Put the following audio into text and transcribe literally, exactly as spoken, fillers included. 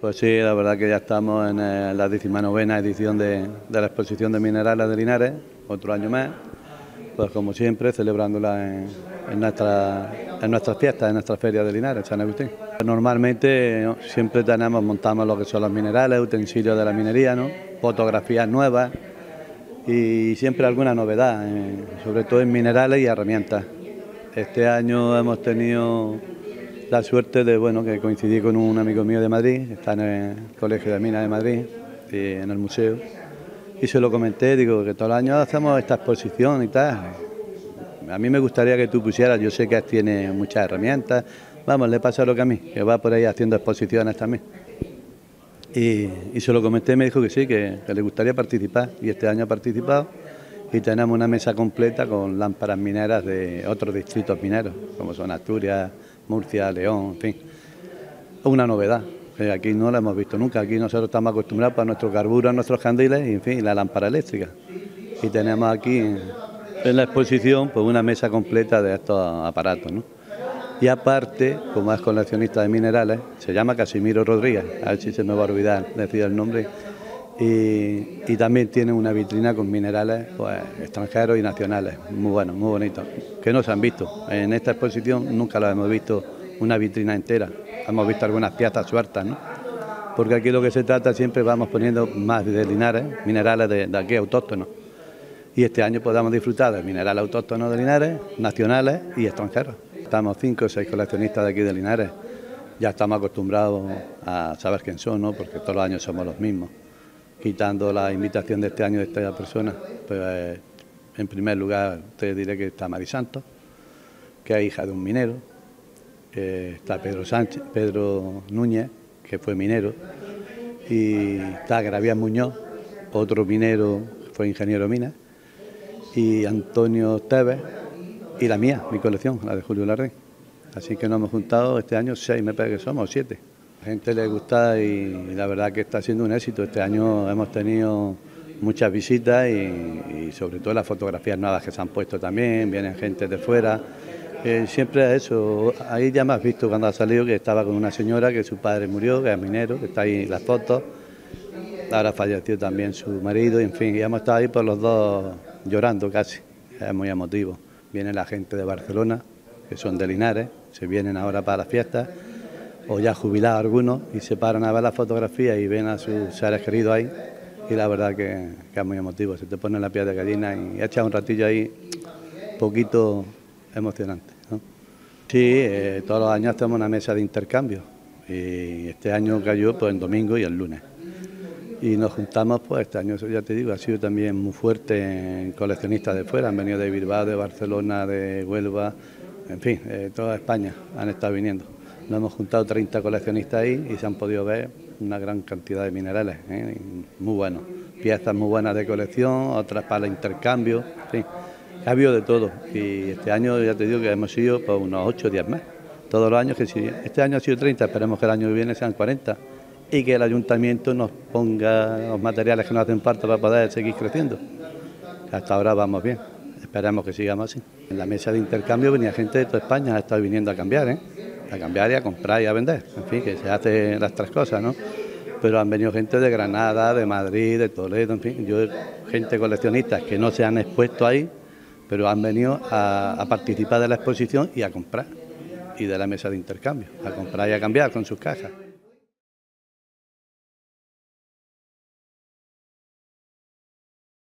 Pues sí, la verdad que ya estamos en eh, la decimonovena edición de, de la exposición de minerales de Linares, otro año más, pues como siempre celebrándola en, en, nuestra, en nuestras fiestas, en nuestras ferias de Linares, San Agustín. Normalmente ¿no? siempre tenemos, montamos lo que son los minerales, utensilios de la minería, ¿no? Fotografías nuevas y siempre alguna novedad, eh, sobre todo en minerales y herramientas. Este año hemos tenido la suerte de bueno que coincidí con un amigo mío de Madrid, que está en el Colegio de Minas de Madrid, y en el museo, y se lo comenté, digo que todos los años hacemos esta exposición y tal. A mí me gustaría que tú pusieras, yo sé que tiene muchas herramientas, vamos, le pasa lo que a mí, que va por ahí haciendo exposiciones también. Y, y se lo comenté y me dijo que sí, que, que le gustaría participar, y este año ha participado, y tenemos una mesa completa con lámparas mineras de otros distritos mineros, como son Asturias, Murcia, León, en fin. Una novedad, que aquí no la hemos visto nunca. Aquí nosotros estamos acostumbrados a nuestros carburos, nuestros candiles y, en fin, la lámpara eléctrica. Y tenemos aquí en la exposición pues una mesa completa de estos aparatos, ¿no? Y aparte, como es coleccionista de minerales, se llama Casimiro Rodríguez, a ver si se me va a olvidar decir el nombre. Y, y también tiene una vitrina con minerales pues, extranjeros y nacionales, muy buenos, muy bonitos, que no se han visto. En esta exposición nunca lo hemos visto una vitrina entera, hemos visto algunas piezas sueltas, ¿no? Porque aquí lo que se trata siempre vamos poniendo más de Linares, minerales de, de aquí autóctonos. Y este año podamos disfrutar de minerales autóctonos de Linares, nacionales y extranjeros. Estamos cinco o seis coleccionistas de aquí de Linares, ya estamos acostumbrados a saber quién son, ¿no? Porque todos los años somos los mismos. Quitando la invitación de este año de esta persona, pues eh, en primer lugar te diré que está Mari Santos, que es hija de un minero, eh, está Pedro Sánchez, Pedro Núñez, que fue minero, y está Gravián Muñoz, otro minero, fue ingeniero mina, y Antonio Tevez, y la mía, mi colección, la de Julio Larraín. Así que nos hemos juntado este año seis, me parece que somos, siete. A la gente le gusta y la verdad que está siendo un éxito. Este año hemos tenido muchas visitas y, y sobre todo las fotografías nuevas que se han puesto también, vienen gente de fuera. Eh, siempre es eso, ahí ya me has visto cuando ha salido que estaba con una señora que su padre murió, que es minero, que está ahí en las fotos. Ahora falleció también su marido, y en fin, y hemos estado ahí por los dos llorando casi, es muy emotivo. Viene la gente de Barcelona, que son de Linares, se vienen ahora para las fiestas, o ya jubilados algunos, y se paran a ver las fotografías y ven a sus seres queridos ahí, y la verdad que, que es muy emotivo, se te pone la piel de gallina y echas un ratillo ahí, poquito emocionante, ¿no? Sí, eh, todos los años hacemos una mesa de intercambio, y este año cayó pues en domingo y el lunes. Y nos juntamos, pues este año, ya te digo, ha sido también muy fuerte en coleccionistas de fuera, han venido de Bilbao, de Barcelona, de Huelva, en fin, de toda España han estado viniendo. Nos hemos juntado treinta coleccionistas ahí y se han podido ver una gran cantidad de minerales, ¿eh? Muy buenos, piezas muy buenas de colección, otras para el intercambio, en fin, ha habido de todo. Y este año ya te digo que hemos sido pues, unos ocho o diez más, todos los años que sí. Este año ha sido treinta, esperemos que el año que viene sean cuarenta. Y que el ayuntamiento nos ponga los materiales que nos hacen falta para poder seguir creciendo. Hasta ahora vamos bien, esperemos que sigamos así. En la mesa de intercambio venía gente de toda España, ha estado viniendo a cambiar, ¿eh? A cambiar y a comprar y a vender, en fin, que se hacen las tres cosas, ¿no? Pero han venido gente de Granada, de Madrid, de Toledo, en fin, yo, gente coleccionistas que no se han expuesto ahí, pero han venido a, a participar de la exposición y a comprar, y de la mesa de intercambio, a comprar y a cambiar con sus cajas.